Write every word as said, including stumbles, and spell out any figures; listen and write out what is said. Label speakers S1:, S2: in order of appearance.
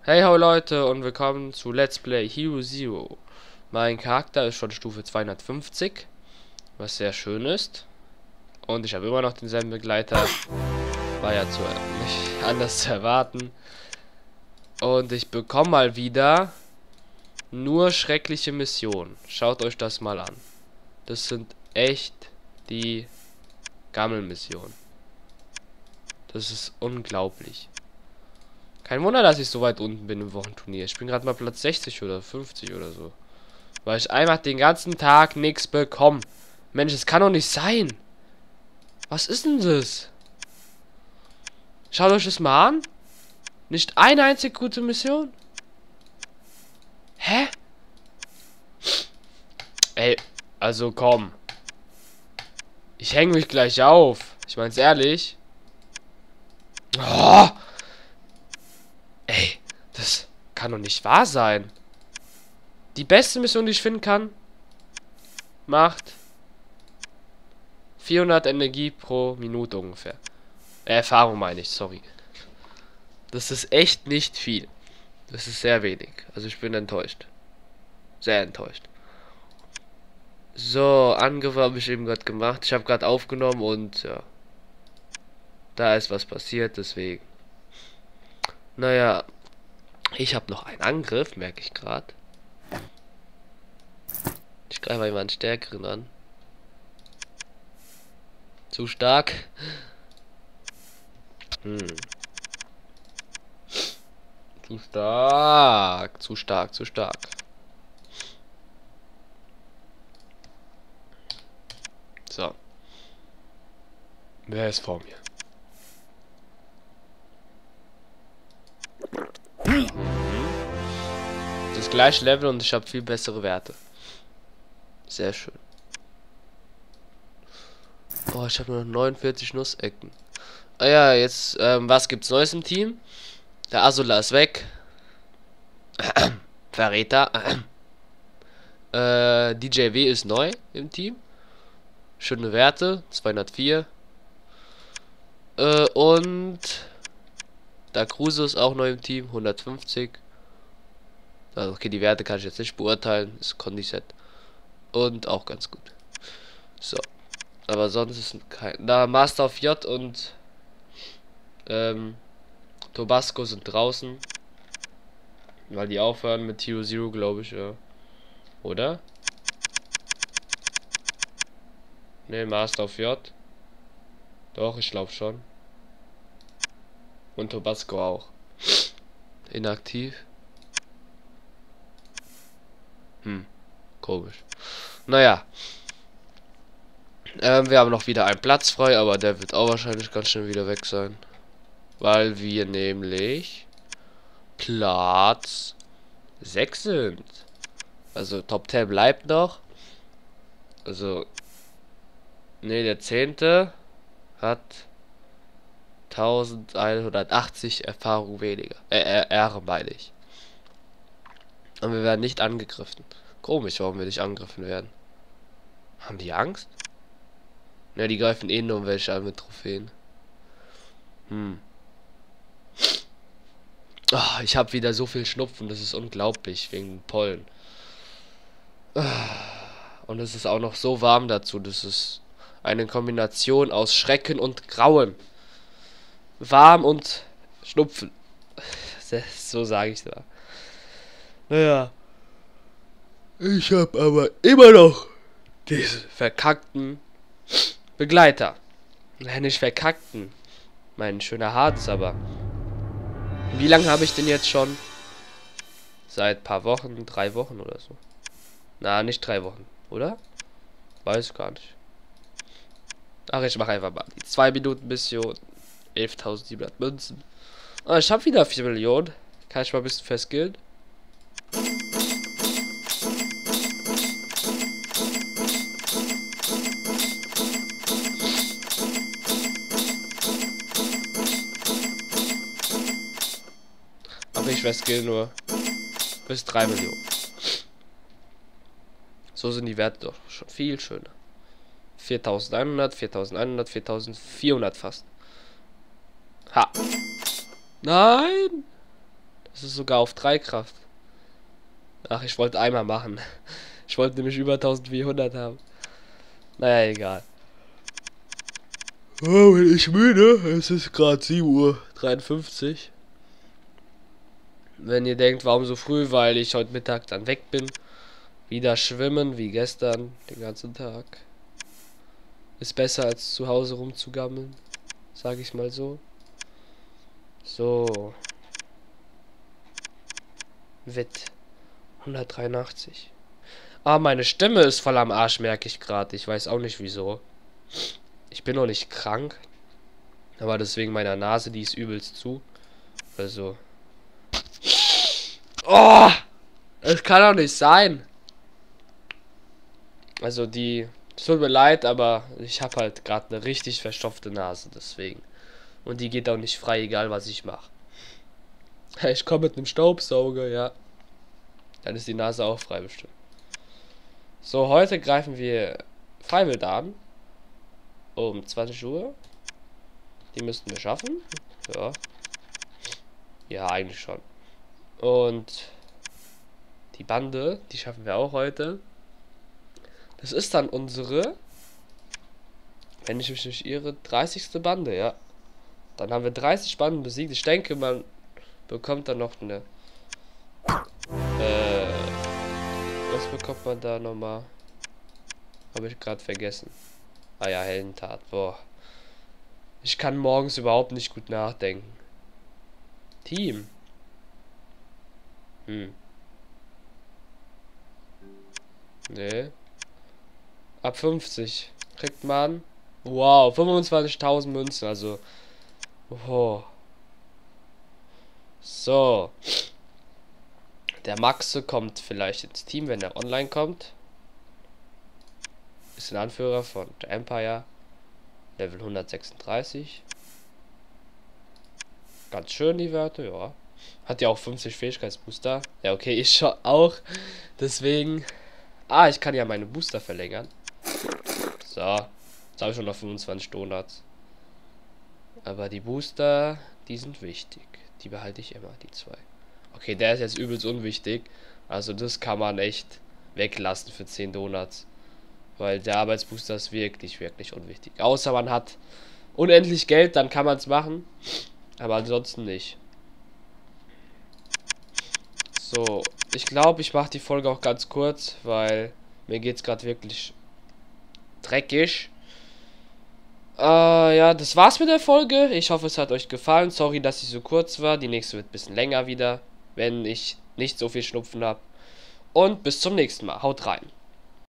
S1: Hey ho Leute und willkommen zu Let's Play Hero Zero. Mein Charakter ist schon Stufe zweihundertfünfzig, was sehr schön ist. Und ich habe immer noch denselben Begleiter. War ja zu, nicht anders zu erwarten. Und ich bekomme mal wieder nur schreckliche Missionen. Schaut euch das mal an. Das sind echt die Gammelmissionen. Das ist unglaublich. Kein Wunder, dass ich so weit unten bin im Wochenturnier. Ich bin gerade mal Platz sechzig oder fünfzig oder so. Weil ich einfach den ganzen Tag nichts bekomme. Mensch, das kann doch nicht sein. Was ist denn das? Schaut euch das mal an. Nicht eine einzige gute Mission. Hä? Ey, also komm. Ich hänge mich gleich auf. Ich mein's ehrlich. Oh! Ey, das kann doch nicht wahr sein. Die beste Mission, die ich finden kann, macht vierhundert Energie pro Minute ungefähr. Äh, Erfahrung meine ich, sorry. Das ist echt nicht viel. Das ist sehr wenig. Also ich bin enttäuscht. Sehr enttäuscht. So, Angriff habe ich eben gerade gemacht. Ich habe gerade aufgenommen und ja. Da ist was passiert, deswegen. Naja. Ich habe noch einen Angriff, merke ich gerade. Ich greife mal jemanden stärkeren an. Zu stark. Hm. Zu stark. Zu stark, zu stark. So. Wer ist vor mir? Das gleiche Level und ich habe viel bessere Werte. Sehr schön. Oh, ich habe nur noch neunundvierzig Nussecken. Ah ja, jetzt, ähm, was gibt's Neues im Team? Der Azula ist weg. Verräter. äh, D J W ist neu im Team. Schöne Werte. zweihundertvier. Äh, und da Kruse ist auch neu im Team. hundertfünfzig. Also, okay, die Werte kann ich jetzt nicht beurteilen. Ist Condiset. Und auch ganz gut. So. Aber sonst ist kein. Na, Master of J und ähm, Tobasco sind draußen. Weil die aufhören mit Hero Zero, glaube ich, ja. Oder? Ne, Master of J. Doch, ich glaube schon. Und Tobasco auch. Inaktiv. Hm, komisch. Naja. Ähm, wir haben noch wieder einen Platz frei, aber der wird auch wahrscheinlich ganz schnell wieder weg sein. Weil wir nämlich Platz sechs sind. Also Top zehn bleibt noch. Also. Ne, der zehnte hat elfhundertachtzig Erfahrung weniger. Äh, äh Ehre meine ich. Und wir werden nicht angegriffen. Komisch, warum wir nicht angegriffen werden. Haben die Angst? Ne, die greifen eh nur um welche an mit Trophäen. Hm. Oh, ich habe wieder so viel Schnupfen, das ist unglaublich, wegen Pollen. Und es ist auch noch so warm dazu, das ist eine Kombination aus Schrecken und Grauen. Warm und Schnupfen. So sage ich da. Naja. Ich habe aber immer noch diese verkackten Begleiter. Nein, nicht verkackten. Mein schöner Harz, aber. Wie lange habe ich denn jetzt schon? Seit paar Wochen, drei Wochen oder so. Na, nicht drei Wochen, oder? Weiß gar nicht. Ach, ich mache einfach mal die zwei Minuten Mission. elftausendsiebenhundert Münzen. Ah, ich habe wieder vier Millionen. Kann ich mal ein bisschen festgehen? Aber ich festgehen nur bis drei Millionen. So sind die Werte doch schon viel schöner. viertausendeinhundert, viertausendeinhundert, viertausendvierhundert fast. Ha. Nein. Das ist sogar auf drei Kraft. Ach, ich wollte einmal machen. Ich wollte nämlich über eintausendvierhundert haben. Naja, egal. Oh, bin ich müde. Es ist gerade sieben Uhr dreiundfünfzig. Wenn ihr denkt, warum so früh, weil ich heute Mittag dann weg bin. Wieder schwimmen, wie gestern, den ganzen Tag. Ist besser als zu Hause rumzugammeln. Sag ich mal so. So. Wett. hundertdreiundachtzig. Ah, meine Stimme ist voll am Arsch, merke ich gerade. Ich weiß auch nicht wieso. Ich bin noch nicht krank. Aber deswegen meiner Nase, die ist übelst zu. Also. Oh! Das kann doch nicht sein. Also die. Es tut mir leid, aber ich habe halt gerade eine richtig verstopfte Nase, deswegen. Und die geht auch nicht frei, egal was ich mache. Ich komme mit einem Staubsauger, ja. Dann ist die Nase auch frei bestimmt. So, heute greifen wir Freiwild an. Um zwanzig Uhr. Die müssten wir schaffen. Ja. Ja, eigentlich schon. Und die Bande, die schaffen wir auch heute. Das ist dann unsere, wenn ich mich nicht irre, dreißigste Bande, ja. Dann haben wir dreißig Banden besiegt. Ich denke, man bekommt dann noch eine... Äh... Was bekommt man da nochmal? Habe ich gerade vergessen. Ah ja, Heldentat. Boah. Ich kann morgens überhaupt nicht gut nachdenken. Team. Hm. Nee. Ab fünfzig kriegt man. Wow, fünfundzwanzigtausend Münzen, also. Oh. So. Der Maxe kommt vielleicht ins Team, wenn er online kommt. Ist ein Anführer von The Empire. Level hundertsechsunddreißig. Ganz schön die Werte, ja. Hat ja auch fünfzig Fähigkeitsbooster. Ja, okay, ich schon auch. Deswegen. Ah, ich kann ja meine Booster verlängern. So. Jetzt habe ich schon noch fünfundzwanzig Donuts. Aber die Booster, die sind wichtig. Die behalte ich immer, die zwei. Okay, der ist jetzt übelst unwichtig. Also das kann man echt weglassen für zehn Donuts. Weil der Arbeitsbooster ist wirklich, wirklich unwichtig. Außer man hat unendlich Geld, dann kann man es machen. Aber ansonsten nicht. So, ich glaube, ich mache die Folge auch ganz kurz, weil mir geht es gerade wirklich dreckig. Äh, ja, das war's mit der Folge. Ich hoffe, es hat euch gefallen. Sorry, dass sie so kurz war. Die nächste wird ein bisschen länger wieder, wenn ich nicht so viel Schnupfen habe. Und bis zum nächsten Mal. Haut rein.